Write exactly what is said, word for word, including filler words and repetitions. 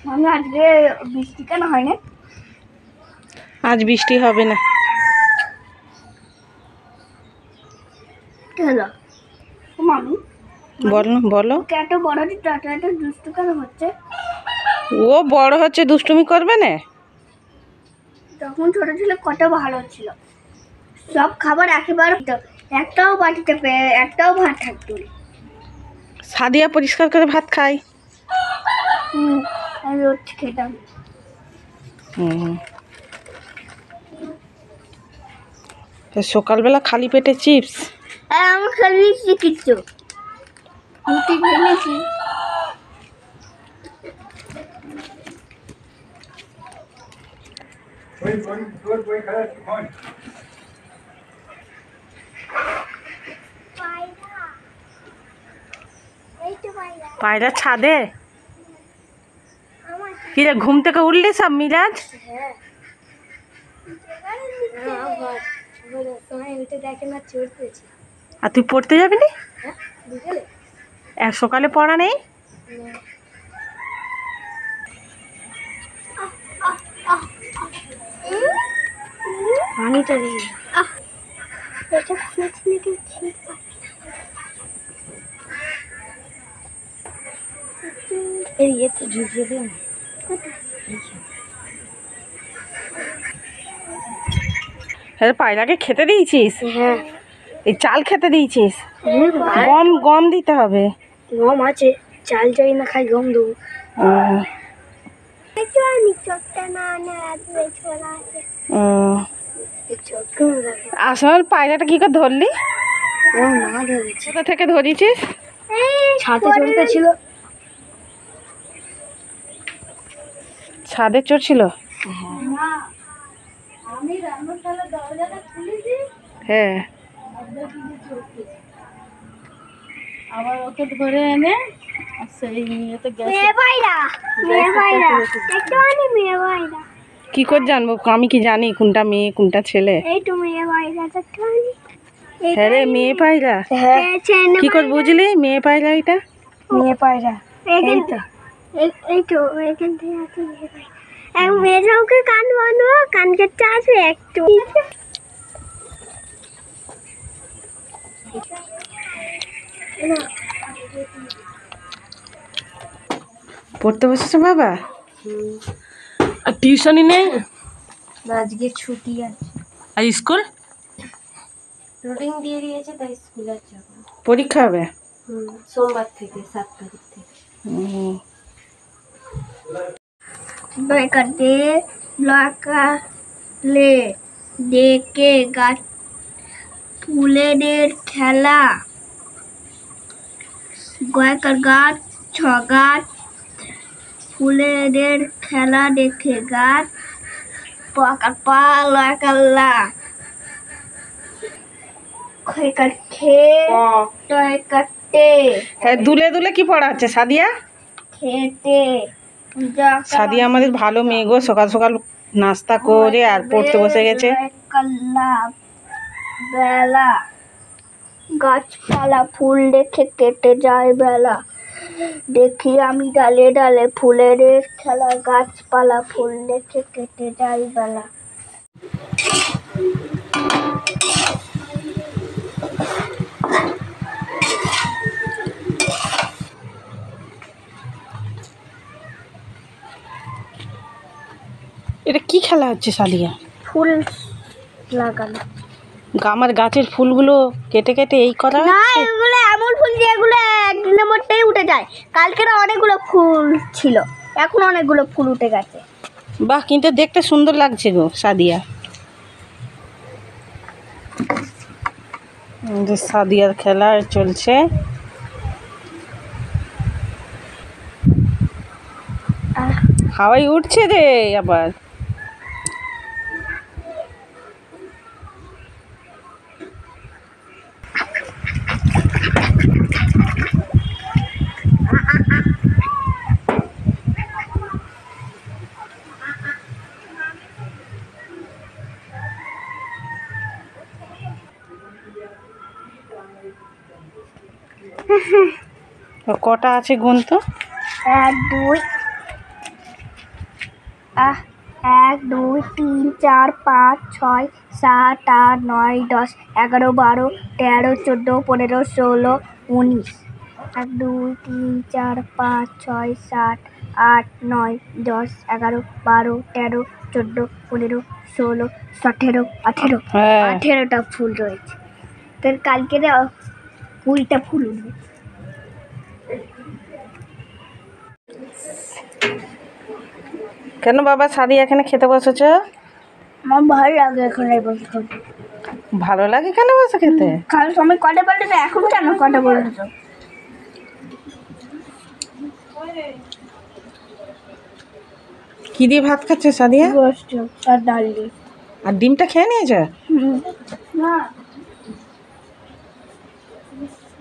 আমি আজকে বৃষ্টি কেন হয় না? আজ বৃষ্টি হবে না। কি হলো মামি? বলো বলো। এত বড় দিতে এত দুষ্টু কেন হচ্ছে? ও বড় হচ্ছে দুষ্টুমি করবে না? তখন ছোট ছিল কত ভালো ছিল, সব খাবার একেবারে একটাও বাটিতে পেয়ে একটাও ভাত থাকতো। সাদিয়া পরিষ্কার করে ভাত খায়। হুম, আমি রোজ খেতাম। হুম, সকালবেলা খালি পেটে চিপস? আমি খেয়েছি কিছু রুটি খেয়েছি। পায়রা ছাদে? কিরে ঘুম থেকে উঠলি সব মিরাজ? আর তুই পড়তে যাবি না? এক সকালে পড়া নেই? পানিটা দিয়ে ইয়েতে ঢুকিয়ে দিন। হ্যাঁ, পায়রাকে খেতে দিয়েছিস? হ্যাঁ। এই চাল খেতে দিয়েছিস? গম গম দিতে হবে। গম আছে, চাল চাই না, খাই গম দেবো। আসল পায়রাটা কি করে ধরলি? কোথা থেকে ধরেছিস? ছাদে চড়তে ছিল। ছাদে চড়ছিল? হ্যাঁ, আবার ওকে ধরে এনে কি করে জানবো? আমি কি জানি কোনটা মেয়ে কোনটা ছেলে? হ্যাঁ রে, মেয়ে পায়রা। কি করে বুঝলি মেয়ে পায়রা? এটা মেয়ে পায়রা। এই তো এই তো এখান থেকে আছে মেয়ে পায়রা। মেয়েটাকে কান বানো, কান কেটে আসবে একটু। পড়তে বসেছে বাবা? আর টিউশনই নেই? আজকে ছুটি আছে। আর স্কুল রুটিন দিয়ে দিয়েছে, তাই স্কুল আছে। পরীক্ষা হবে সোমবার থেকে, সাত তারিখ থেকে। কাটে লাকালে ডেকে গাছ ফুলেদের খেলা, কয়েকার গাছ ছ গাছ ফুলেদের খেলা দেখে গাছ পাকার পা লাকাল্লা কাটে টয় কাটে। হ্যাঁ, দুলে দুলে কি পড়া হচ্ছে সাদিয়া? খেতে সাদিয়া আমাদের ভালো মেয়ে গো, সকাল সকাল নাস্তা করে আর পড়তে বসে গেছে। বেলা গাছপালা ফুল দেখে কেটে যায় বেলা, দেখি আমি ডালে ডালে ফুলের খেলা, গাছপালা ফুল দেখে কেটে যায় বেলা। এটা কি খেলা হচ্ছে সাদিয়া? ফুল লাগানো। আমার গাছের ফুলগুলো কেটে কেটে এই করা না, এগুলো এমন ফুল যেগুলো একদিনের মধ্যেই উঠে যায়। কালকের অনেকগুলো ফুল ছিল, এখন অনেকগুলো ফুল উঠে গেছে। বাহ, কিন্তু দেখতে সুন্দর লাগছে গো সাদিয়া। সাদিয়ার খেলা চলছে। হাওয়াই উঠছে রে আবার। কটা আছে গুণ তো? এক দুই আহ এক দুই তিন চার পাঁচ ছয় সাত আট নয় দশ এগারো বারো তেরো চোদ্দো পনেরো ষোলো উনিশ। এক দুই তিন চার পাঁচ ছয় সাত আট নয় দশ এগারো বারো তেরো চোদ্দো পনেরো ষোলো সতেরো আঠেরো হ্যাঁ আঠেরোটা ফুল রয়েছে। তোর কালকে কুড়িটা ফুল উঠবে। কেন বাবা সাদি এখানে খেতে বসেছ? আমার ভালো লাগে এখানে বসে খেতে। ভালো লাগে কেন বসে খেতে? কাল সময় কটা বললে তো এখন কেন কটা বলছ? কি দিয়ে ভাত খাচ্ছে সাদিয়া? গোস্ত আর ডাল দিয়ে। আর ডিমটা খেয়ে নিয়েছ? হুম না